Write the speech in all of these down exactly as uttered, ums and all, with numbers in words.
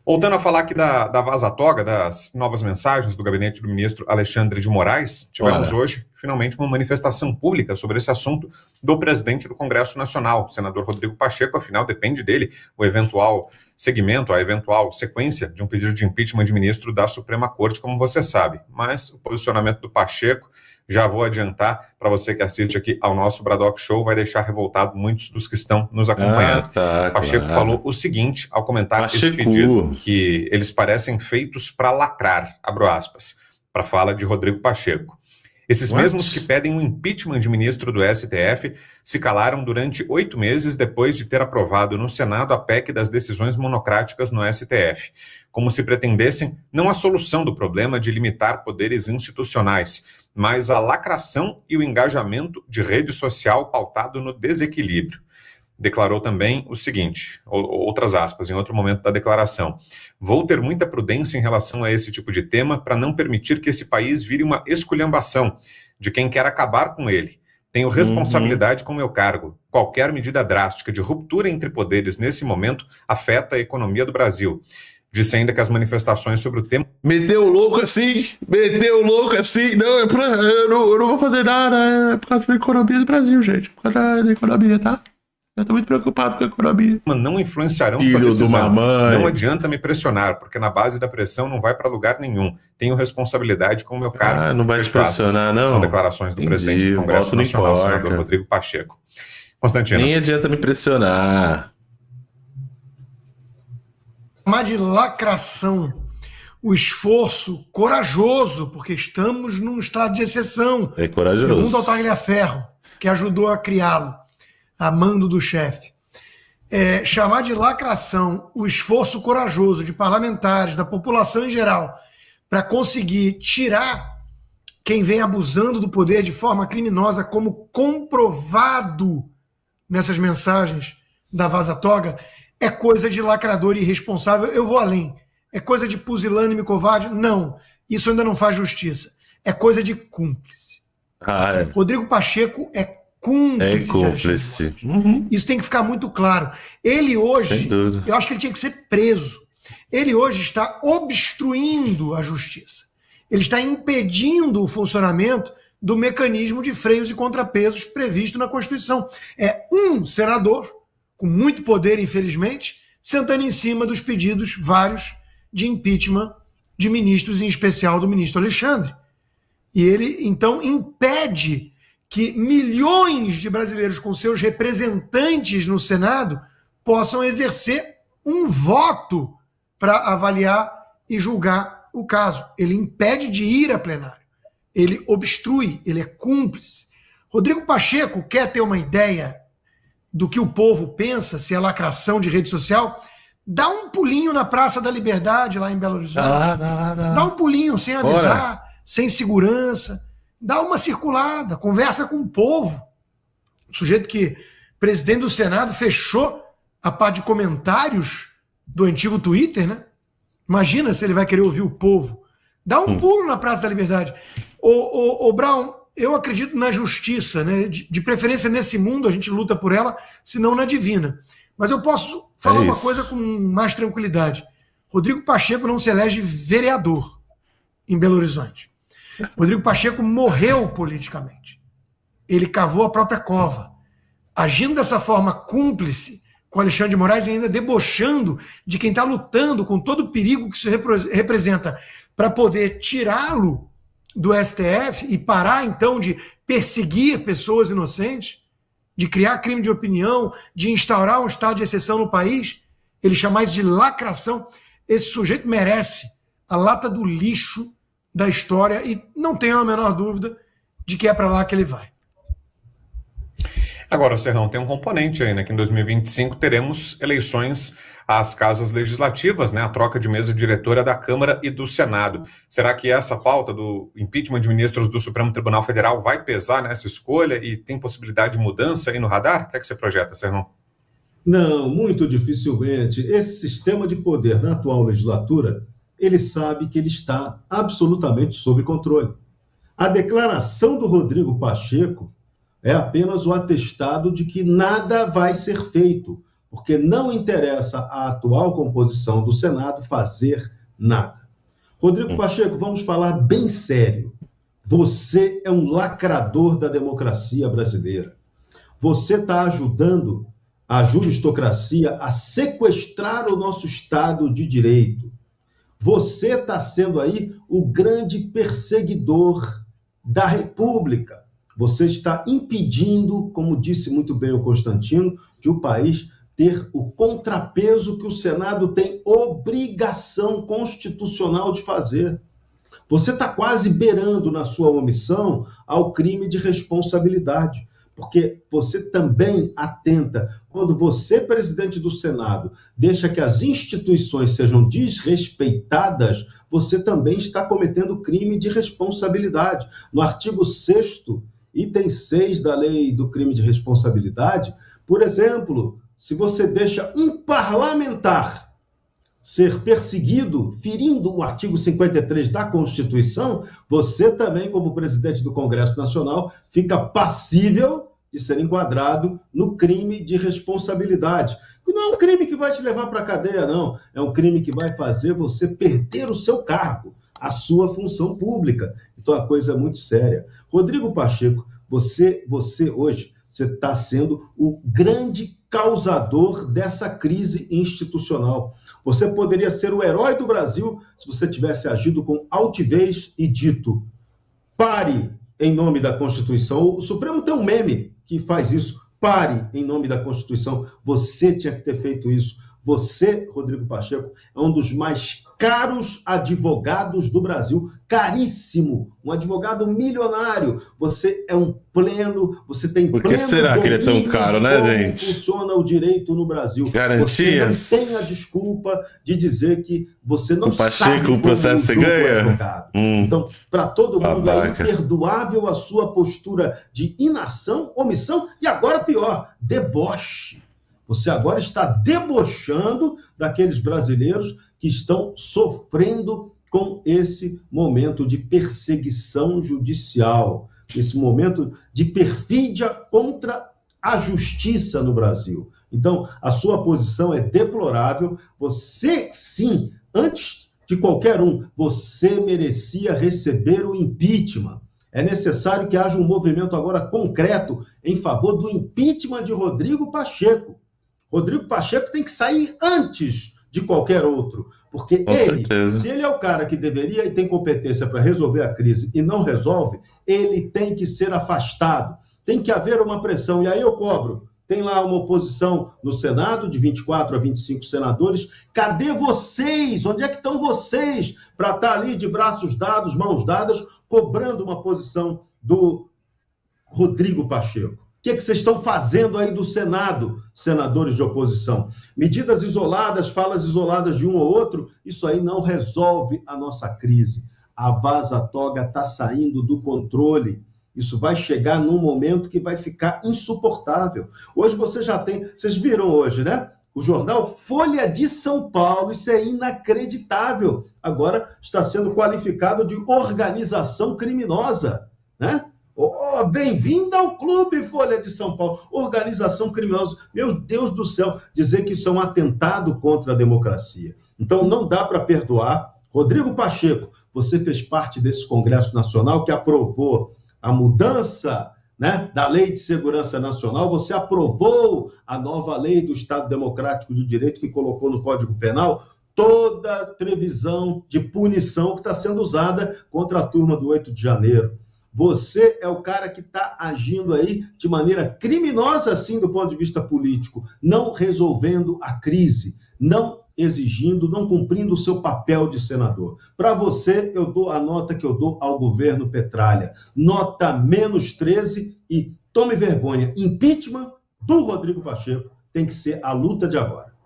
Voltando a falar aqui da, da vaza-toga, das novas mensagens do gabinete do ministro Alexandre de Moraes, tivemos Olha. hoje, finalmente, uma manifestação pública sobre esse assunto do presidente do Congresso Nacional, o senador Rodrigo Pacheco. Afinal, depende dele o eventual seguimento, a eventual sequência de um pedido de impeachment de ministro da Suprema Corte, como você sabe. Mas o posicionamento do Pacheco, já vou adiantar para você que assiste aqui ao nosso Bradock Show, vai deixar revoltado muitos dos que estão nos acompanhando. Ah, tá, Pacheco claro. falou o seguinte ao comentar Pacheco. esse pedido, que eles parecem feitos para lacrar, abro aspas, para a fala de Rodrigo Pacheco. Esses What? mesmos que pedem o impeachment de ministro do S T F se calaram durante oito meses depois de ter aprovado no Senado a P E C das decisões monocráticas no S T F, como se pretendessem não a solução do problema de limitar poderes institucionais, mas a lacração e o engajamento de rede social pautado no desequilíbrio. Declarou também o seguinte, outras aspas, em outro momento da declaração: vou ter muita prudência em relação a esse tipo de tema para não permitir que esse país vire uma esculhambação de quem quer acabar com ele. Tenho responsabilidade uhum. com meu cargo. Qualquer medida drástica de ruptura entre poderes nesse momento afeta a economia do Brasil. Disse ainda que as manifestações sobre o tema... Meteu o louco assim, meteu o louco assim, não, é pra, eu, não, eu não vou fazer nada, é por causa da economia do Brasil, gente, por causa da economia, tá? Eu tô muito preocupado com a economia. Não influenciarão Filho sua decisão. mamãe. Não adianta me pressionar, porque na base da pressão não vai para lugar nenhum. Tenho responsabilidade com o meu cargo. Ah, não vai te pressionar, não. São declarações do Entendi, presidente do Congresso Nacional, senador Rodrigo Pacheco. Constantino. Nem adianta me pressionar. Chamar de lacração o esforço corajoso, porque estamos num estado de exceção. É corajoso. Segundo ao Tagliaferro, que ajudou a criá-lo, a mando do chefe. É, chamar de lacração o esforço corajoso de parlamentares, da população em geral, para conseguir tirar quem vem abusando do poder de forma criminosa, como comprovado nessas mensagens da vaza-toga, é coisa de lacrador irresponsável. Eu vou além. É coisa de pusilânime covarde? Não. Isso ainda não faz justiça. É coisa de cúmplice. Ah, é. Rodrigo Pacheco é cúmplice. É cúmplice. Uhum. Isso tem que ficar muito claro. Ele hoje, eu acho que ele tinha que ser preso. Ele hoje está obstruindo a justiça. Ele está impedindo o funcionamento do mecanismo de freios e contrapesos previsto na Constituição. É um senador, com muito poder, infelizmente, sentando em cima dos pedidos vários de impeachment de ministros, em especial do ministro Alexandre. E ele, então, impede que milhões de brasileiros com seus representantes no Senado possam exercer um voto para avaliar e julgar o caso. Ele impede de ir a plenário. Ele obstrui, ele é cúmplice. Rodrigo Pacheco quer ter uma ideia do que o povo pensa, se é lacração de rede social, dá um pulinho na Praça da Liberdade, lá em Belo Horizonte. Ah, não, não. Dá um pulinho, sem avisar, Bora. sem segurança. Dá uma circulada, conversa com o povo. O sujeito que, presidente do Senado, fechou a parte de comentários do antigo Twitter, né? Imagina se ele vai querer ouvir o povo. Dá um hum. pulo na Praça da Liberdade. Ô, ô, ô Brown, eu acredito na justiça, né? De, de preferência nesse mundo, a gente luta por ela, senão na divina. Mas eu posso falar é uma coisa com mais tranquilidade. Rodrigo Pacheco não se elege vereador em Belo Horizonte. Rodrigo Pacheco morreu politicamente. Ele cavou a própria cova. Agindo dessa forma cúmplice com Alexandre de Moraes e ainda debochando de quem está lutando com todo o perigo que isso representa para poder tirá-lo do S T F e parar, então, de perseguir pessoas inocentes, de criar crime de opinião, de instaurar um estado de exceção no país, ele chama isso de lacração. Esse sujeito merece a lata do lixo da história e não tenho a menor dúvida de que é para lá que ele vai. Agora, Serrão, tem um componente aí, né, que em dois mil e vinte e cinco teremos eleições às casas legislativas, né, a troca de mesa diretora da Câmara e do Senado. Será que essa pauta do impeachment de ministros do Supremo Tribunal Federal vai pesar nessa escolha e tem possibilidade de mudança aí no radar? O que é que você projeta, Serrão? Não, muito dificilmente. Esse sistema de poder na atual legislatura, ele sabe que ele está absolutamente sob controle. A declaração do Rodrigo Pacheco é apenas o atestado de que nada vai ser feito, porque não interessa à atual composição do Senado fazer nada. Rodrigo Pacheco, vamos falar bem sério. Você é um lacrador da democracia brasileira. Você está ajudando a juristocracia a sequestrar o nosso Estado de Direito. Você está sendo aí o grande perseguidor da República. Você está impedindo, como disse muito bem o Constantino, de o país ter o contrapeso que o Senado tem obrigação constitucional de fazer. Você está quase beirando na sua omissão ao crime de responsabilidade, porque você também atenta, quando você, presidente do Senado, deixa que as instituições sejam desrespeitadas, você também está cometendo crime de responsabilidade. No artigo sexto, item seis da lei do crime de responsabilidade, por exemplo, se você deixa um parlamentar ser perseguido, ferindo o artigo cinquenta e três da Constituição, você também, como presidente do Congresso Nacional, fica passível de ser enquadrado no crime de responsabilidade. Não é um crime que vai te levar para a cadeia, não. É um crime que vai fazer você perder o seu cargo, a sua função pública. Então, a coisa é muito séria. Rodrigo Pacheco, você, você hoje, você está sendo o grande causador dessa crise institucional. Você poderia ser o herói do Brasil se você tivesse agido com altivez e dito: pare em nome da Constituição. O Supremo tem um meme que faz isso: pare em nome da Constituição. Você tinha que ter feito isso. Você, Rodrigo Pacheco, é um dos mais caros advogados do Brasil, caríssimo, um advogado milionário. Você é um pleno, você tem Por que pleno será que ele é tão caro, né, gente? Funciona o direito no Brasil. Garantias. Você não tem a desculpa de dizer que você não o Pacheco, sabe como o processo você ganha. Hum. Então, para todo mundo Babaca. é imperdoável a sua postura de inação, omissão e agora pior, deboche. Você agora está debochando daqueles brasileiros que estão sofrendo com esse momento de perseguição judicial, esse momento de perfídia contra a justiça no Brasil. Então, a sua posição é deplorável. Você, sim, antes de qualquer um, você merecia receber o impeachment. É necessário que haja um movimento agora concreto em favor do impeachment de Rodrigo Pacheco. Rodrigo Pacheco tem que sair antes de qualquer outro, porque Com ele, certeza. se ele é o cara que deveria e tem competência para resolver a crise e não resolve, ele tem que ser afastado, tem que haver uma pressão, e aí eu cobro. Tem lá uma oposição no Senado, de vinte e quatro a vinte e cinco senadores. Cadê vocês? Onde é que estão vocês para estar ali de braços dados, mãos dadas, cobrando uma posição do Rodrigo Pacheco? O que, é que vocês estão fazendo aí do Senado, senadores de oposição? Medidas isoladas, falas isoladas de um ou outro, isso aí não resolve a nossa crise. A vaza-toga está saindo do controle. Isso vai chegar num momento que vai ficar insuportável. Hoje você já tem... Vocês viram hoje, né? O jornal Folha de São Paulo, isso é inacreditável. Agora está sendo qualificado de organização criminosa, né? Oh, bem-vinda ao clube, Folha de São Paulo. Organização criminosa. Meu Deus do céu, dizer que isso é um atentado contra a democracia. Então, não dá para perdoar. Rodrigo Pacheco, você fez parte desse Congresso Nacional que aprovou a mudança, né, da Lei de Segurança Nacional. Você aprovou a nova lei do Estado Democrático de Direito que colocou no Código Penal toda a previsão de punição que está sendo usada contra a turma do oito de janeiro. Você é o cara que está agindo aí de maneira criminosa, assim, do ponto de vista político, não resolvendo a crise, não exigindo, não cumprindo o seu papel de senador. Para você, eu dou a nota que eu dou ao governo Petralha. Nota menos treze e tome vergonha. Impeachment do Rodrigo Pacheco tem que ser a luta de agora.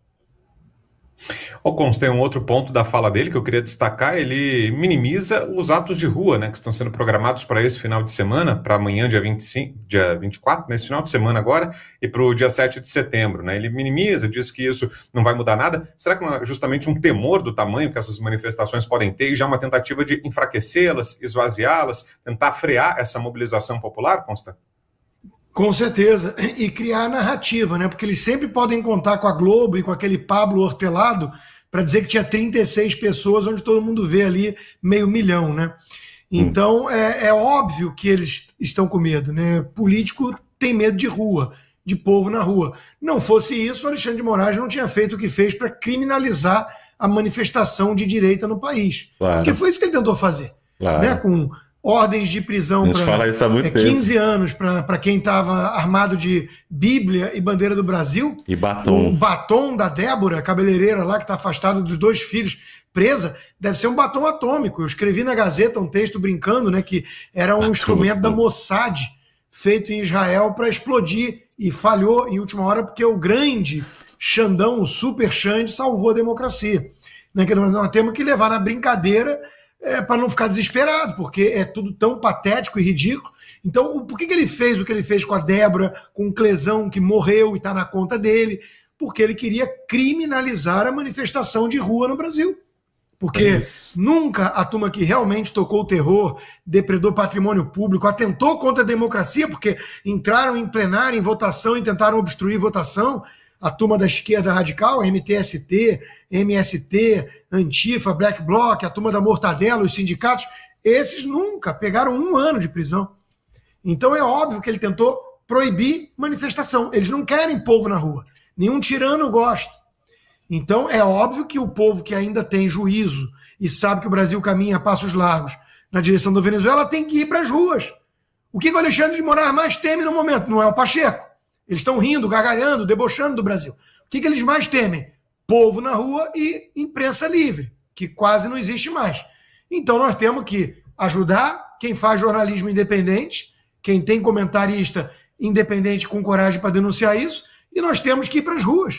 Ô, Cons, tem um outro ponto da fala dele que eu queria destacar. Ele minimiza os atos de rua, né, que estão sendo programados para esse final de semana, para amanhã, dia vinte e cinco, dia vinte e quatro, nesse final de semana agora, e para o dia sete de setembro, né? Ele minimiza, diz que isso não vai mudar nada. Será que não é justamente um temor do tamanho que essas manifestações podem ter e já uma tentativa de enfraquecê-las, esvaziá-las, tentar frear essa mobilização popular, Consta? Com certeza. E criar narrativa, né? Porque eles sempre podem contar com a Globo e com aquele Pablo Hortelado para dizer que tinha trinta e seis pessoas, onde todo mundo vê ali meio milhão, né? Então, hum. é, é óbvio que eles estão com medo, né? Político tem medo de rua, de povo na rua. Não fosse isso, o Alexandre de Moraes não tinha feito o que fez para criminalizar a manifestação de direita no país. Claro. Porque foi isso que ele tentou fazer. Claro. Né? Com ordens de prisão para é, quinze anos para quem estava armado de Bíblia e bandeira do Brasil. E batom. O batom da Débora, cabeleireira lá, que está afastada dos dois filhos, presa, deve ser um batom atômico. Eu escrevi na Gazeta um texto brincando, né, que era um Atômico. instrumento da Mossad, feito em Israel para explodir, e falhou em última hora porque o grande Xandão, o super Xande, salvou a democracia. Né, que nós temos que levar na brincadeira é, para não ficar desesperado, porque é tudo tão patético e ridículo. Então, por que, que ele fez o que ele fez com a Débora, com o Clesão, que morreu e está na conta dele? Porque ele queria criminalizar a manifestação de rua no Brasil. Porque é nunca a turma que realmente tocou o terror, depredou patrimônio público, atentou contra a democracia, porque entraram em plenário, em votação e tentaram obstruir votação, a turma da esquerda radical, M T S T, M S T, Antifa, Black Bloc, a turma da Mortadela, os sindicatos, esses nunca pegaram um ano de prisão. Então é óbvio que ele tentou proibir manifestação. Eles não querem povo na rua. Nenhum tirano gosta. Então é óbvio que o povo que ainda tem juízo e sabe que o Brasil caminha a passos largos na direção da Venezuela tem que ir para as ruas. O que o Alexandre de Moraes mais teme no momento? Não é o Pacheco. Eles estão rindo, gargalhando, debochando do Brasil. O que, que eles mais temem? Povo na rua e imprensa livre, que quase não existe mais. Então nós temos que ajudar quem faz jornalismo independente, quem tem comentarista independente com coragem para denunciar isso, e nós temos que ir para as ruas.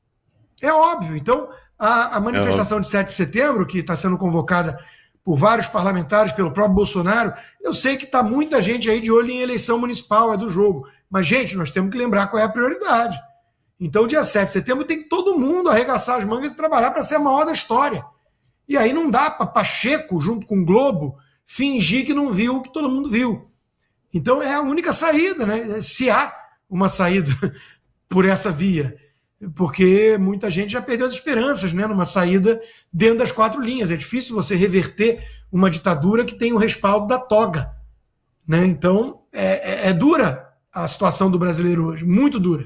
É óbvio. Então, a, a manifestação de sete de setembro, que está sendo convocada por vários parlamentares, pelo próprio Bolsonaro, eu sei que está muita gente aí de olho em eleição municipal, é do jogo. Mas, gente, nós temos que lembrar qual é a prioridade. Então, dia sete de setembro, tem que todo mundo arregaçar as mangas e trabalhar para ser a maior da história. E aí não dá para Pacheco, junto com o Globo, fingir que não viu o que todo mundo viu. Então, é a única saída, né? Se há uma saída por essa via. Porque muita gente já perdeu as esperanças, né, numa saída dentro das quatro linhas. É difícil você reverter uma ditadura que tem o respaldo da toga. Né? Então, é, é, é dura a situação do brasileiro hoje, muito dura.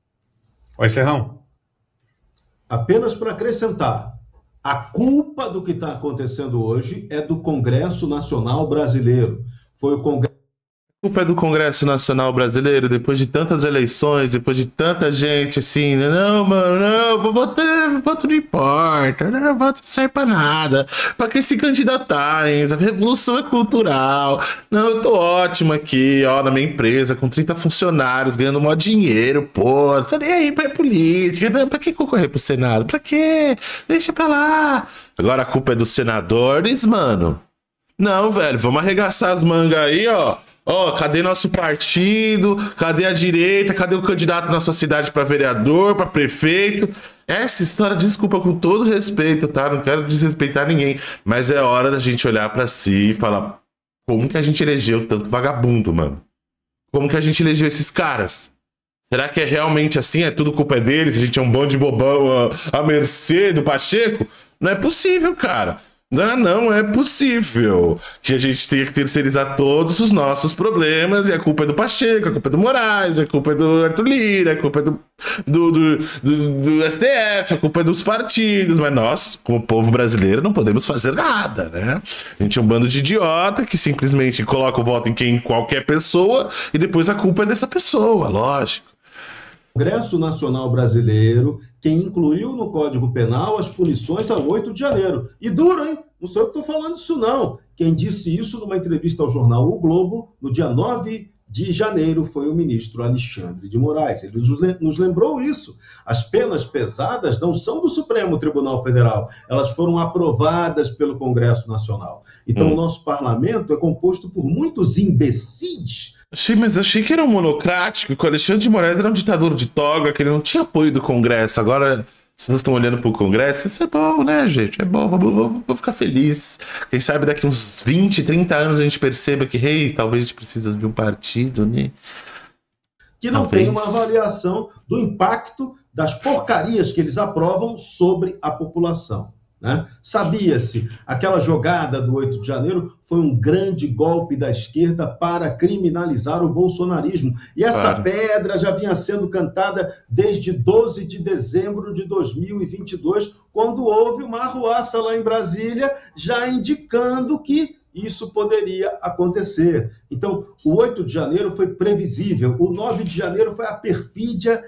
Oi, Serrão. Apenas para acrescentar, a culpa do que está acontecendo hoje é do Congresso Nacional Brasileiro. Foi o Congresso... A culpa é do Congresso Nacional Brasileiro, depois de tantas eleições, depois de tanta gente assim, não, mano, não, voto, voto não importa, não, voto não serve pra nada, pra que se candidatarem, a revolução é cultural, não, eu tô ótimo aqui, ó, na minha empresa, com trinta funcionários, ganhando maior dinheiro, pô, não sei nem aí pra política, não, pra que concorrer pro Senado, pra quê? Deixa pra lá. Agora a culpa é dos senadores, mano. Não, velho, vamos arregaçar as mangas aí, ó. Ó, oh, cadê nosso partido? Cadê a direita? Cadê o candidato na sua cidade para vereador, para prefeito? Essa história, desculpa, com todo respeito, tá? Não quero desrespeitar ninguém, mas é hora da gente olhar para si e falar: como que a gente elegeu tanto vagabundo, mano? Como que a gente elegeu esses caras? Será que é realmente assim? É tudo culpa deles? A gente é um bando de bobão à mercê do Pacheco? Não é possível, cara. Não, não é possível que a gente tenha que terceirizar todos os nossos problemas, e a culpa é do Pacheco, a culpa é do Moraes, a culpa é do Arthur Lira, a culpa é do, do, do, do, do S T F, a culpa é dos partidos, mas nós, como povo brasileiro, não podemos fazer nada, né? A gente é um bando de idiota que simplesmente coloca o voto em quem, qualquer pessoa, e depois a culpa é dessa pessoa, lógico. Congresso Nacional Brasileiro, que incluiu no Código Penal as punições a oito de janeiro. E duro, hein? Não sou eu que estou falando isso, não. Quem disse isso numa entrevista ao jornal O Globo, no dia nove de janeiro, foi o ministro Alexandre de Moraes. Ele nos lembrou isso. As penas pesadas não são do Supremo Tribunal Federal. Elas foram aprovadas pelo Congresso Nacional. Então, hum. o nosso parlamento é composto por muitos imbecis. Achei, mas achei que era um monocrático, que o Alexandre de Moraes era um ditador de toga, que ele não tinha apoio do Congresso. Agora, se nós estamos olhando para o Congresso, isso é bom, né, gente? É bom, vou, vou, vou ficar feliz. Quem sabe daqui uns vinte, trinta anos a gente perceba que, hey, talvez a gente precisa de um partido, né? que não Talvez. tem uma avaliação do impacto das porcarias que eles aprovam sobre a população. Né? Sabia-se, aquela jogada do oito de janeiro foi um grande golpe da esquerda para criminalizar o bolsonarismo. E essa claro. pedra já vinha sendo cantada desde doze de dezembro de dois mil e vinte e dois, quando houve uma arruaça lá em Brasília, já indicando que isso poderia acontecer. Então, o oito de janeiro foi previsível, o nove de janeiro foi a perfídia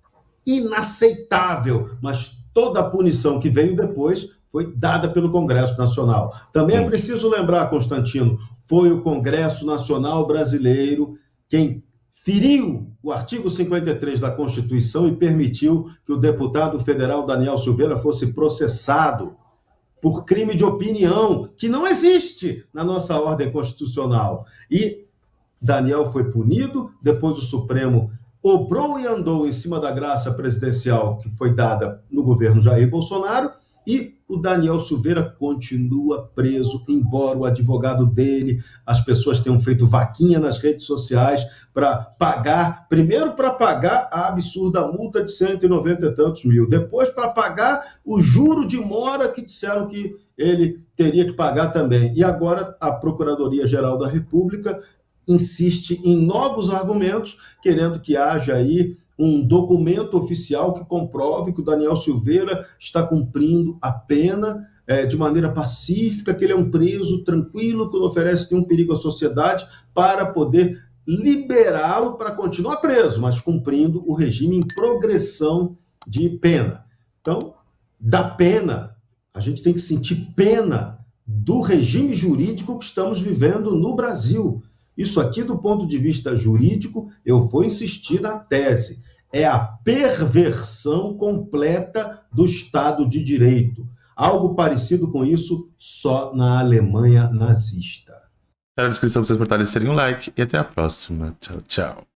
inaceitável, mas toda a punição que veio depois foi dada pelo Congresso Nacional. Também é preciso lembrar, Constantino, foi o Congresso Nacional Brasileiro quem feriu o artigo cinquenta e três da Constituição e permitiu que o deputado federal Daniel Silveira fosse processado por crime de opinião, que não existe na nossa ordem constitucional. E Daniel foi punido, depois o Supremo obrou e andou em cima da graça presidencial que foi dada no governo Jair Bolsonaro, e o Daniel Silveira continua preso, embora o advogado dele, as pessoas tenham feito vaquinha nas redes sociais para pagar, primeiro para pagar a absurda multa de cento e noventa e tantos mil, depois para pagar o juro de mora que disseram que ele teria que pagar também. E agora a Procuradoria-Geral da República insiste em novos argumentos, querendo que haja aí um documento oficial que comprove que o Daniel Silveira está cumprindo a pena é, de maneira pacífica, que ele é um preso tranquilo, que não oferece nenhum perigo à sociedade, para poder liberá-lo para continuar preso, mas cumprindo o regime em progressão de pena. Então, da pena, a gente tem que sentir pena do regime jurídico que estamos vivendo no Brasil. Isso aqui, do ponto de vista jurídico, eu vou insistir na tese, é a perversão completa do Estado de Direito. Algo parecido com isso só na Alemanha nazista. Na descrição para vocês fortalecerem um like e até a próxima. Tchau, tchau.